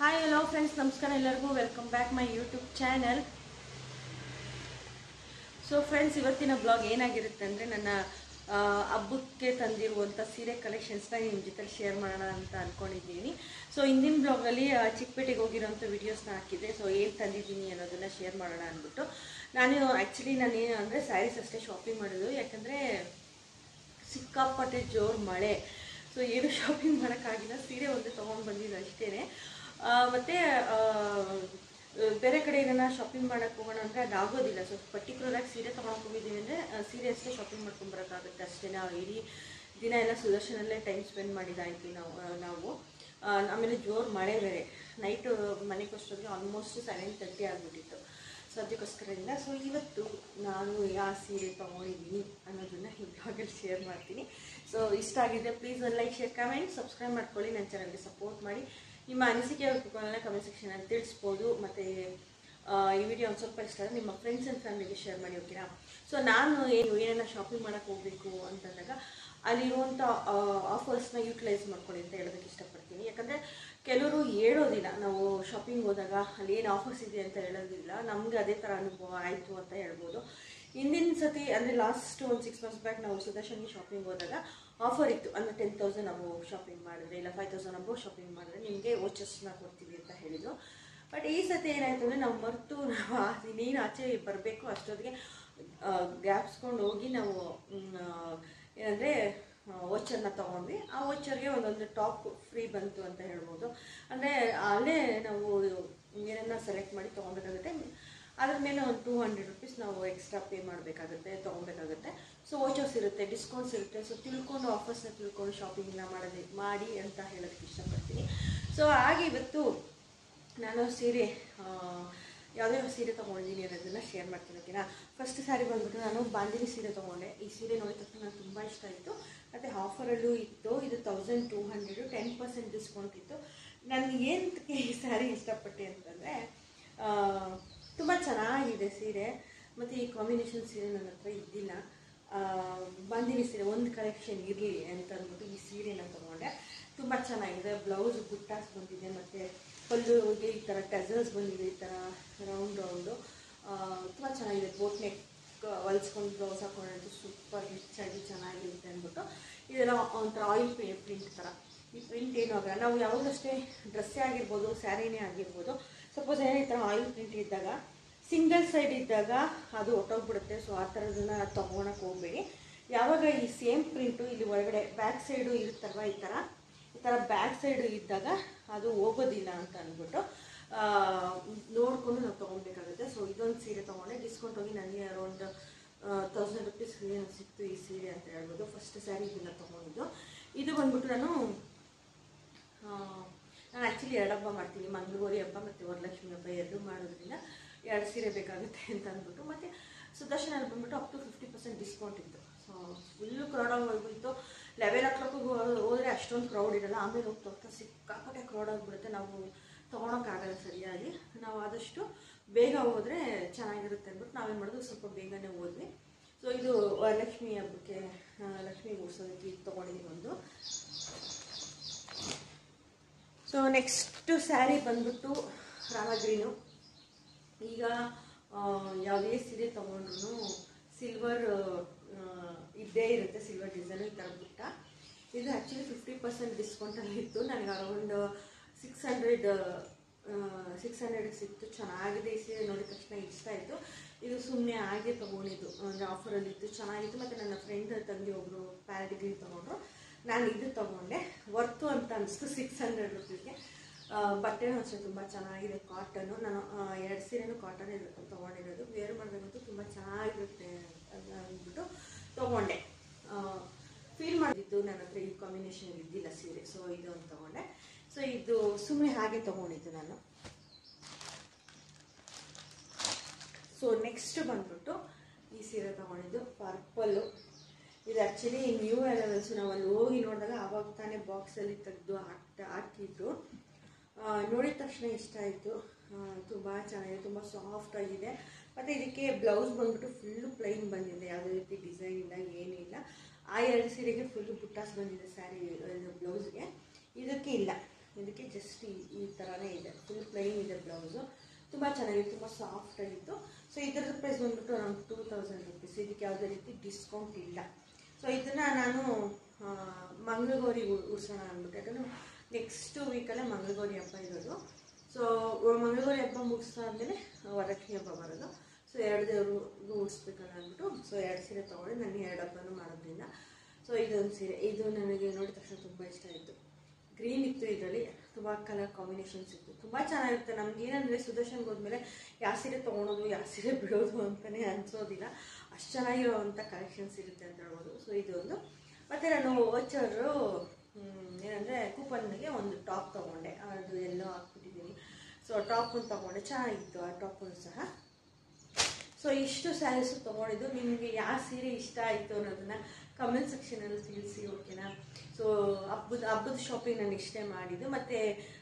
Hi hello friends, ನಮಸ್ಕಾರ ಎಲ್ಲರಿಗೂ. Welcome back my YouTube channel. So friends, ಇವತ್ತಿನ vlog ಏನಾಗಿರುತ್ತೆ ಅಂದರೆ ನನ್ನ ಹಬ್ಬಕ್ಕೆ ತಂದಿರುವಂಥ ಸೀರೆ ಕಲೆಕ್ಷನ್ಸ್ನ ನಿಮ್ಮ ಜೊತೆ ಶೇರ್ ಮಾಡೋಣ ಅಂತ ಅಂದ್ಕೊಂಡಿದ್ದೀನಿ. ಸೊ ಹಿಂದಿನ ಬ್ಲಾಗಲ್ಲಿ ಚಿಕ್ಕಪೇಟೆಗೆ ಹೋಗಿರೋಂಥ ವೀಡಿಯೋಸ್ನ ಹಾಕಿದ್ದೆ. ಸೊ ಏನು ತಂದಿದ್ದೀನಿ ಅನ್ನೋದನ್ನು ಶೇರ್ ಮಾಡೋಣ ಅಂದ್ಬಿಟ್ಟು ನಾನು ಏನು ಅಂದರೆ ಸ್ಯಾರೀಸ್ ಅಷ್ಟೇ ಶಾಪಿಂಗ್ ಮಾಡೋದು. ಯಾಕಂದರೆ ಸಿಕ್ಕಾಪಟ್ಟೆ ಜೋರು ಮಳೆ. ಸೊ ಏನು ಶಾಪಿಂಗ್ ಮಾಡೋಕ್ಕಾಗಿಲ್ಲ, ಸೀರೆ ಒಂದೇ ತೊಗೊಂಡು ಬಂದಿದ್ದು ಅಷ್ಟೇ. ಮತ್ತು ಬೇರೆ ಕಡೆ ಏನನ್ನ ಶಾಪಿಂಗ್ ಮಾಡೋಕ್ಕೆ ಹೋಗೋಣ ಅಂದರೆ ಅದಾಗೋದಿಲ್ಲ. ಸೊ ಪರ್ಟಿಕ್ಯುಲರಾಗಿ ಸೀರೆ ತೊಗೊಳಕ್ಕೆ ಹೋಗಿದ್ದೀವಿ ಅಂದರೆ ಸೀರೆ ಅಷ್ಟೇ ಶಾಪಿಂಗ್ ಮಾಡ್ಕೊಂಬರೋಕ್ಕಾಗುತ್ತೆ ಅಷ್ಟೇ. ಇಡೀ ದಿನ ಎಲ್ಲ ಸುದರ್ಶನಲ್ಲೇ ಟೈಮ್ ಸ್ಪೆಂಡ್ ಮಾಡಿದ್ದಾಯ್ತು ನಾವು. ಆಮೇಲೆ ಜೋರು ಮಳೆ ಬೇರೆ. ನೈಟು ಮನೆಗೆ ಅಷ್ಟೊತ್ತಿಗೆ ಆಲ್ಮೋಸ್ಟ್ 7:30 ಆಗಿಬಿಟ್ಟಿತ್ತು. ಸೊ ಅದಕ್ಕೋಸ್ಕರದಿಂದ ಸೊ ಇವತ್ತು ನಾನು ಯಾವ ಸೀರೆ ತೊಗೊಂಡಿದ್ದೀನಿ ಅನ್ನೋದನ್ನು ಈ ಬ್ಲಾಗಲ್ಲಿ ಶೇರ್ ಮಾಡ್ತೀನಿ. ಸೊ ಇಷ್ಟ ಆಗಿದೆ ಪ್ಲೀಸ್ ಒಂದು ಲೈಕ್, ಶೇರ್, ಕಮೆಂಟ್, ಸಬ್ಸ್ಕ್ರೈಬ್ ಮಾಡ್ಕೊಳ್ಳಿ. ನನ್ನ ಚಾನಲ್ಗೆ ಸಪೋರ್ಟ್ ಮಾಡಿ. ನಿಮ್ಮ ಅನಿಸಿಕೆ ಅಭಿಪ್ರಾಯಗಳನ್ನ ಕಮೆಂಟ್ ಸೆಕ್ಷನಲ್ಲಿ ತಿಳಿಸ್ಬೋದು. ಮತ್ತು ಈ ವಿಡಿಯೋ ಒಂದು ಸ್ವಲ್ಪ ಇಷ್ಟ ಆದರೆ ನಿಮ್ಮ ಫ್ರೆಂಡ್ಸ್ ಆ್ಯಂಡ್ ಫ್ಯಾಮಿಲಿಗೆ ಶೇರ್ ಮಾಡಿ, ಓಕೆನಾ? ಸೊ ನಾನು ಏನನ್ನ ಶಾಪಿಂಗ್ ಮಾಡೋಕ್ಕೆ ಹೋಗಬೇಕು ಅಂತಂದಾಗ ಅಲ್ಲಿರುವಂಥ ಆಫರ್ಸ್ನ ಯೂಟಿಲೈಸ್ ಮಾಡ್ಕೊಳ್ಳಿ ಅಂತ ಹೇಳೋದಕ್ಕೆ ಇಷ್ಟಪಡ್ತೀನಿ. ಯಾಕಂದರೆ ಕೆಲವರು ಹೇಳೋದಿಲ್ಲ, ನಾವು ಶಾಪಿಂಗ್ ಹೋದಾಗ ಅಲ್ಲಿ ಏನು ಆಫರ್ಸ್ ಇದೆ ಅಂತ ಹೇಳೋದಿಲ್ಲ. ನಮಗೆ ಅದೇ ಥರ ಅನುಭವ ಆಯಿತು ಅಂತ ಹೇಳ್ಬೋದು. ಹಿಂದಿನ ಸತಿ ಅಂದರೆ ಲಾಸ್ಟ್ ಒಂದು 6 months ಬ್ಯಾಕ್ ನಾವು ಸುದರ್ಶನ್ಗೆ ಶಾಪಿಂಗ್ ಹೋದಾಗ ಆಫರ್ ಇತ್ತು. ಅಂದರೆ 10,000 ಅಬೌವ್ ಶಾಪಿಂಗ್ ಮಾಡಿದ್ರೆ ಇಲ್ಲ 5,000 ಅಬೌವ್ ಶಾಪಿಂಗ್ ಮಾಡಿದ್ರೆ ನಿಮಗೆ ವೋಚರ್ಸ್ನ ಕೊಡ್ತೀವಿ ಅಂತ ಹೇಳಿದರು. ಬಟ್ ಈ ಸತಿ ಏನಾಯಿತು ಅಂದರೆ ನಾವು ಮರೆತು ಇನ್ನೇನು ಆಚೆ ಬರಬೇಕು ಅಷ್ಟೊತ್ತಿಗೆ ಗ್ಯಾಪ್ಸ್ಕೊಂಡು ಹೋಗಿ ನಾವು ಏನಂದರೆ ವೋಚರ್ನ ತೊಗೊಂಡ್ವಿ. ಆ ವೋಚರ್ಗೆ ಒಂದೊಂದು ಟಾಪ್ ಫ್ರೀ ಬಂತು ಅಂತ ಹೇಳ್ಬೋದು. ಅಂದರೆ ಅಲ್ಲೇ ನಾವು ಏನನ್ನ ಸೆಲೆಕ್ಟ್ ಮಾಡಿ ತೊಗೊಬೇಕಾಗುತ್ತೆ. ಅದ್ರ ಮೇಲೆ ಒಂದು 200 rupees ನಾವು ಎಕ್ಸ್ಟ್ರಾ ಪೇ ಮಾಡಬೇಕಾಗುತ್ತೆ, ತೊಗೊಬೇಕಾಗುತ್ತೆ. ಸೊ ವೋಚರ್ಸ್ ಇರುತ್ತೆ, ಡಿಸ್ಕೌಂಟ್ಸ್ ಇರುತ್ತೆ. ಸೊ ತಿಳ್ಕೊಂಡು ಆಫರ್ಸ್ನ ತಿಳ್ಕೊಂಡು ಶಾಪಿಂಗ್ನ ಮಾಡಿ ಅಂತ ಹೇಳೋದಕ್ಕೆ ಇಷ್ಟಪಡ್ತೀನಿ. ಸೊ ಹಾಗೆ ಇವತ್ತು ನಾನು ಸೀರೆ ಯಾವುದ್ಯಾವ ಸೀರೆ ತೊಗೊಂಡಿದ್ದೀನಿ ಅನ್ನೋದನ್ನು ಶೇರ್ ಮಾಡ್ತೀನಿ, ಓಕೆನಾ? ಫಸ್ಟ್ ಸ್ಯಾರಿ ಬಂದ್ಬಿಟ್ಟು ನಾನು ಬಾಂದಿನಿ ಸೀರೆ ತೊಗೊಂಡೆ. ಈ ಸೀರೆ ನೋಡಿದ ತಕ್ಷಣ ನನಗೆ ತುಂಬ ಇಷ್ಟ ಆಯಿತು. ಮತ್ತು ಆಫರಲ್ಲೂ ಇತ್ತು. ಇದು 1200, 10% ಡಿಸ್ಕೌಂಟ್ ಇತ್ತು. ನನಗೆ ಏನಕ್ಕೆ ಈ ಸ್ಯಾರಿ ಇಷ್ಟಪಟ್ಟೆ ಅಂತಂದರೆ ತುಂಬ ಚೆನ್ನಾಗಿದೆ ಸೀರೆ. ಮತ್ತು ಈ ಕಾಂಬಿನೇಷನ್ ಸೀರೆ ನನ್ನ ಹತ್ರ ಇದ್ದಿಲ್ಲ. ಬಾಂದಿನಿ ಸೀರೆ ಒಂದು ಕಲೆಕ್ಷನ್ ಇರಲಿ ಅಂತ ಅಂದ್ಬಿಟ್ಟು ಈ ಸೀರೆನ ತೊಗೊಂಡೆ. ತುಂಬ ಚೆನ್ನಾಗಿದೆ. ಬ್ಲೌಸ್ ಬುಟ್ಟಾಸ್ ಬಂದಿದೆ, ಮತ್ತು ಪಲ್ಲುಗೆ ಈ ಥರ ಟಜಲ್ಸ್ ಬಂದಿದೆ, ಈ ಥರ ರೌಂಡು ತುಂಬ ಚೆನ್ನಾಗಿದೆ. ಬೋಟ್ ನೆಕ್ ಹೊಲ್ಸ್ಕೊಂಡು ಬ್ಲೌಸ್ ಹಾಕೊಂಡ್ರೆ ಸೂಪರ್ ರಿಚಾಗಿ ಚೆನ್ನಾಗಿರುತ್ತೆ ಅಂದ್ಬಿಟ್ಟು ಇದೆಲ್ಲ ಒಂಥರ ಆಯಿಲ್ ಪ್ರಿಂಟ್ ಥರ. ಈ ಪ್ರಿಂಟ್ ಏನೂ ಆಗಲ್ಲ. ನಾವು ಯಾವಾಗಲಷ್ಟೇ ಡ್ರೆಸ್ಸೇ ಆಗಿರ್ಬೋದು, ಸ್ಯಾರಿನೇ ಆಗಿರ್ಬೋದು, ಸಪೋಸ್ ಏನೋ ಈ ಥರ ಆಯಿಲ್ ಪ್ರಿಂಟ್ ಇದ್ದಾಗ ಸಿಂಗಲ್ ಸೈಡ್ ಇದ್ದಾಗ ಅದು ಹೊಟ್ಟೋಗ್ಬಿಡುತ್ತೆ. ಸೊ ಆ ಥರದನ್ನ ತೊಗೊಳಕ್ಕೆ ಹೋಗಬೇಡಿ. ಯಾವಾಗ ಈ ಸೇಮ್ ಪ್ರಿಂಟು ಇಲ್ಲಿ ಒಳಗಡೆ ಬ್ಯಾಕ್ ಸೈಡು ಇರುತ್ತಲ್ವ, ಈ ಥರ ಬ್ಯಾಕ್ ಸೈಡು ಇದ್ದಾಗ ಅದು ಹೋಗೋದಿಲ್ಲ ಅಂತ ಅಂದ್ಬಿಟ್ಟು ನೋಡಿಕೊಂಡು ನಾವು ತೊಗೊಬೇಕಾಗುತ್ತೆ. ಸೊ ಇದೊಂದು ಸೀರೆ ತೊಗೊಂಡೆ. ಡಿಸ್ಕೌಂಟ್ ಹೋಗಿ ನನಗೆ ಅರೌಂಡ್ 1000 rupees ಸಿಕ್ತು ಈ ಸೀರೆ ಅಂತ ಹೇಳ್ಬೋದು. ಫಸ್ಟ್ ಸ್ಯಾರಿ ಇದನ್ನು ತೊಗೊಂಡಿದ್ದು. ಇದು ಬಂದ್ಬಿಟ್ಟು ನಾನು ಆ್ಯಕ್ಚುಲಿ 2 ಹಬ್ಬ ಮಾಡ್ತೀನಿ, ಮಂಗಳಗೌರಿ ಹಬ್ಬ ಮತ್ತು ವರಲಕ್ಷ್ಮಿ ಹಬ್ಬ. 2 ಮಾಡೋದ್ರಿಂದ 2 ಸೀರೆ ಬೇಕಾಗುತ್ತೆ ಅಂತ ಅಂದ್ಬಿಟ್ಟು. ಮತ್ತು ಸುದರ್ಶನಲ್ಲಿ ಬಂದ್ಬಿಟ್ಟು ಅಪ್ ಟು 50% ಡಿಸ್ಕೌಂಟ್ ಇತ್ತು. ಸೊ ಫುಲ್ಲು ಕ್ರೌಡಾಗಿ ಹೋಗ್ಬಿಟ್ಟು 11 o'clock ಹೋದರೆ ಅಷ್ಟೊಂದು ಕ್ರೌಡ್ ಇರೋಲ್ಲ. ಆಮೇಲೆ ಹೋಗ್ತಾ ಸಿಕ್ಕಾಪಟ್ಟೆ ಕ್ರೌಡ್ ಆಗಿಬಿಡುತ್ತೆ. ನಾವು ತೊಗೊಳಕ್ಕಾಗಲ್ಲ ಸರಿಯಾಗಿ. ನಾವು ಆದಷ್ಟು ಬೇಗ ಹೋದರೆ ಚೆನ್ನಾಗಿರುತ್ತೆ ಅಂದ್ಬಿಟ್ಟು ನಾವೇನು ಮಾಡೋದು, ಸ್ವಲ್ಪ ಬೇಗನೆ ಹೋದ್ವಿ. ಸೊ ಇದು ವರಲಕ್ಷ್ಮಿ ಹಬ್ಬಕ್ಕೆ ಲಕ್ಷ್ಮಿ ಕೂರಿಸೋದಕ್ಕೆ ಇದು ತೊಗೊಂಡಿದ್ದೀನಿ ಒಂದು. ಸೊ ನೆಕ್ಸ್ಟು ಸ್ಯಾರಿ ಬಂದ್ಬಿಟ್ಟು ರಾಮ ಗ್ರೀನು. ಈಗ ಯಾವುದೇ ಸೀರೆ ತೊಗೊಂಡ್ರು ಸಿಲ್ವರ್ ಇದ್ದೇ ಇರುತ್ತೆ, ಸಿಲ್ವರ್ ಡಿಸೈನು ಈ ಥರ ಬುಟ್ಟ. ಇದು ಆ್ಯಕ್ಚುಲಿ 50% ಡಿಸ್ಕೌಂಟಲ್ಲಿ ಇತ್ತು. ನನಗೆ ಅರೌಂಡ್ 600 ಸಿಕ್ತು. ಚೆನ್ನಾಗಿದೆ. ಈ ಸೀರೆ ನೋಡಿದ ತಕ್ಷಣ ಇಷ್ಟ ಆಯಿತು. ಇದು ಸುಮ್ಮನೆ ಹಾಗೆ ತೊಗೊಂಡಿದ್ದು, ಅಂದರೆ ಆಫರಲ್ಲಿ ಇತ್ತು, ಚೆನ್ನಾಗಿತ್ತು. ಮತ್ತು ನನ್ನ ಫ್ರೆಂಡ್ ತಂಗಿ ಒಬ್ಬರು ಪ್ಯಾರಡಿ ಗ್ರೀನ್ ತೊಗೊಂಡ್ರು. ನಾನು ಇದು ತೊಗೊಂಡೆ. ವರ್ತು ಅಂತ ಅನಿಸ್ತು 600 rupeesಗೆ. ಬಟ್ಟೆನೂ ಅಷ್ಟೇ ತುಂಬ ಚೆನ್ನಾಗಿದೆ, ಕಾಟನ್ನು. ನಾನು 2 ಸೀರೆನೂ ಕಾಟನ್ ತೊಗೊಂಡಿರೋದು. ವೇರ್ ಮಾಡಬೇಕಂತೂ ತುಂಬ ಚೆನ್ನಾಗಿರುತ್ತೆ ಅಂತ ಅಂದ್ಬಿಟ್ಟು ತೊಗೊಂಡೆ. ಫೀಲ್ ಮಾಡಿದ್ದು ನನ್ನ ಹತ್ರ ಈ ಕಾಂಬಿನೇಷನ್ ಇದ್ದಿಲ್ಲ ಸೀರೆ. ಸೊ ಇದು ಒಂದು ತೊಗೊಂಡೆ. ಸೊ ಇದು ಸುಮ್ಮನೆ ಹಾಗೆ ತೊಗೊಂಡಿದ್ದು ನಾನು. ಸೊ ನೆಕ್ಸ್ಟ್ ಬಂದ್ಬಿಟ್ಟು ಈ ಸೀರೆ ತೊಗೊಂಡಿದ್ದು ಪರ್ಪಲ್ಲು. ಇದು ಆ್ಯಕ್ಚುಲಿ ನ್ಯೂ ಅರೈವಲ್ಸು. ನಾವು ಅಲ್ಲಿ ಹೋಗಿ ನೋಡಿದಾಗ ಆವಾಗ ತಾನೇ ಬಾಕ್ಸಲ್ಲಿ ತೆಗೆದು ಹಾಕಿದ್ರು. ನೋಡಿದ ತಕ್ಷಣ ಇಷ್ಟ ಆಯಿತು. ತುಂಬ ಚೆನ್ನಾಗಿದೆ, ತುಂಬ ಸಾಫ್ಟ್ ಆಗಿದೆ. ಮತ್ತು ಇದಕ್ಕೆ ಬ್ಲೌಸ್ ಬಂದ್ಬಿಟ್ಟು ಫುಲ್ಲು ಪ್ಲೈನ್ ಬಂದಿದೆ, ಯಾವುದೇ ರೀತಿ ಡಿಸೈನ್ ಇಲ್ಲ, ಏನಿಲ್ಲ. ಆ 2 ಸೀರೆಗೆ ಫುಲ್ಲು ಬುಟ್ಟಾಸ್ ಬಂದಿದೆ ಸ್ಯಾರಿ ಬ್ಲೌಸ್ಗೆ. ಇದಕ್ಕೆ ಇಲ್ಲ. ಇದಕ್ಕೆ ಜಸ್ಟ್ ಈ ಥರನೇ ಇದೆ, ಫುಲ್ ಪ್ಲೈನ್ ಇದೆ ಬ್ಲೌಸು. ತುಂಬ ಚೆನ್ನಾಗಿದೆ, ತುಂಬ ಸಾಫ್ಟಾಗಿತ್ತು. ಸೊ ಇದರ ಪ್ರೈಸ್ ಬಂದ್ಬಿಟ್ಟು ಅರೌಂಡ್ 2000 ರುಪೀಸ್. ಇದಕ್ಕೆ ಯಾವುದೇ ರೀತಿ ಡಿಸ್ಕೌಂಟ್ ಇಲ್ಲ. ಸೊ ಇದನ್ನು ನಾನು ಮಂಗಳಗೌರಿ ಉಡ್ಸೋಣ ಅಂದ್ಬಿಟ್ಟು, ಯಾಕಂದರೆ ನೆಕ್ಸ್ಟ್ ವೀಕಲ್ಲೇ ಮಂಗಳಗೌರಿ ಹಬ್ಬ ಇರೋದು. ಸೊ ಮಂಗಳಗೌರಿ ಹಬ್ಬ ಮುಗಿಸಾದ್ಮೇಲೆ ವರಲಕ್ಷ್ಮಿ ಹಬ್ಬ ಬರೋದು. ಸೊ 2 ದೇವ್ರಿಗೂ ಉಡ್ಸ್ಬೇಕಲ್ಲ ಅಂದ್ಬಿಟ್ಟು ಸೊ 2 ಸೀರೆ ತೊಗೊಂಡು ನಾನು 2 ಹಬ್ಬನೂ ಮಾಡೋದ್ರಿಂದ. ಸೊ ಇದೊಂದು ಸೀರೆ, ಇದು ನನಗೆ ನೋಡಿದ ತಕ್ಷಣ ತುಂಬ ಇಷ್ಟ ಆಯಿತು. ಗ್ರೀನ್ ಇತ್ತು, ಇದರಲ್ಲಿ ತುಂಬ ಕಲರ್ ಕಾಂಬಿನೇಷನ್ಸ್ ಇತ್ತು, ತುಂಬ ಚೆನ್ನಾಗಿರುತ್ತೆ. ನಮಗೇನಂದರೆ ಸುದರ್ಶನ್ಗೆ ಹೋದ್ಮೇಲೆ ಯಾವ ಸೀರೆ ತೊಗೊಳೋದು ಯಾವ ಸೀರೆ ಬಿಡೋದು ಅಂತಲೇ ಅನಿಸೋದಿಲ್ಲ, ಅಷ್ಟು ಚೆನ್ನಾಗಿರೋವಂಥ ಕಲೆಕ್ಷನ್ಸ್ ಇರುತ್ತೆ ಅಂತ ಹೇಳ್ಬೋದು. ಸೊ ಇದೊಂದು. ಮತ್ತು ನಾನು ವೋಚರು ಏನಂದರೆ ಕೂಪನ್ಗೆ ಒಂದು ಟಾಪ್ ತೊಗೊಂಡೆ, ಅದು ಎಲ್ಲೋ ಹಾಕ್ಬಿಟ್ಟಿದ್ದೀನಿ. ಸೊ ಟಾಪ್ ಒಂದು ತೊಗೊಂಡೆ, ಚೆನ್ನಾಗಿತ್ತು ಆ ಟಾಪು ಸಹ. ಸೊ ಇಷ್ಟು ಸ್ಯಾರೀಸು ತೊಗೊಂಡಿದ್ದು. ನಿಮಗೆ ಯಾವ ಸೀರೆ ಇಷ್ಟ ಆಯಿತು ಅನ್ನೋದನ್ನು ಕಮೆಂಟ್ ಸೆಕ್ಷನಲ್ಲಿ ತಿಳಿಸಿ, ಓಕೆನಾ. ಸೊ ಹಬ್ಬದ ಶಾಪಿಂಗ್ ನಾನು ಇಷ್ಟೇ ಮಾಡಿದ್ದು. ಮತ್ತು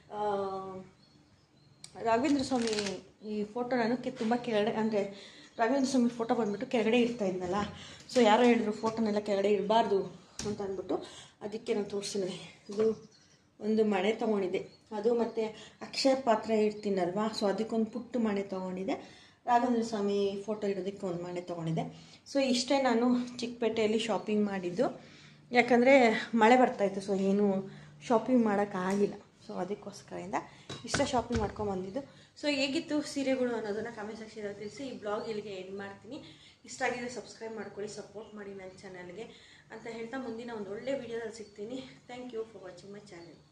ರಾಘವೇಂದ್ರ ಸ್ವಾಮಿ ಈ ಫೋಟೋ ನಾನು ತುಂಬ ಕೆಳಗಡೆ, ಅಂದರೆ ರಾಘವೇಂದ್ರ ಸ್ವಾಮಿ ಫೋಟೋ ಬಂದುಬಿಟ್ಟು ಕೆಳಗಡೆ ಇಡ್ತಾ ಇದ್ನಲ್ಲ. ಸೊ ಯಾರೋ ಹೇಳಿದ್ರು ಫೋಟೋನೆಲ್ಲ ಕೆಳಗಡೆ ಇಡಬಾರ್ದು ಅಂತ ಅಂದ್ಬಿಟ್ಟು, ಅದಕ್ಕೆ ನಾನು ತೋರಿಸಿದೆ. ಇದು ಒಂದು ಮಣೆ ತೊಗೊಂಡಿದ್ದೆ, ಅದು ಮತ್ತು ಅಕ್ಷಯ ಪಾತ್ರೆ ಇಡ್ತೀನಲ್ವಾ, ಸೊ ಅದಕ್ಕೊಂದು ಪುಟ್ಟು ಮಣೆ ತೊಗೊಂಡಿದ್ದೆ. ರಾಘವೇಂದ್ರ ಸ್ವಾಮಿ ಫೋಟೋ ಇಡೋದಕ್ಕೆ ಒಂದು ಮಣೆ ತೊಗೊಂಡಿದ್ದೆ. ಸೊ ಇಷ್ಟೇ ನಾನು ಚಿಕ್ಕಪೇಟೆಯಲ್ಲಿ ಶಾಪಿಂಗ್ ಮಾಡಿದ್ದು. ಯಾಕಂದರೆ ಮಳೆ ಬರ್ತಾಯಿತ್ತು, ಸೊ ಏನೂ ಶಾಪಿಂಗ್ ಮಾಡೋಕ್ಕಾಗಿಲ್ಲ. ಸೊ ಅದಕ್ಕೋಸ್ಕರದಿಂದ ಇಷ್ಟ ಶಾಪಿಂಗ್ ಮಾಡ್ಕೊಂಬಂದಿದ್ದು. ಸೊ ಹೇಗಿತ್ತು ಸೀರೆಗಳು ಅನ್ನೋದನ್ನು ಕಮೆಂಟ್ ಸೆಕ್ಷನಲ್ಲಿ ತಿಳಿಸಿ. ಈ ಬ್ಲಾಗ್ ಇಲ್ಲಿಗೆ ಎಂಡ್ ಮಾಡ್ತೀನಿ. ಇಷ್ಟ ಆಗಿದ್ರೆ ಸಬ್ಸ್ಕ್ರೈಬ್ ಮಾಡ್ಕೊಳ್ಳಿ, ಸಪೋರ್ಟ್ ಮಾಡಿ ನನ್ನ ಚಾನಲ್ಗೆ ಅಂತ ಹೇಳ್ತಾ ಮುಂದಿನ ಒಂದು ಒಳ್ಳೆ ವೀಡಿಯೋದಲ್ಲಿ ಸಿಗ್ತೀನಿ. Thank you for watching my channel.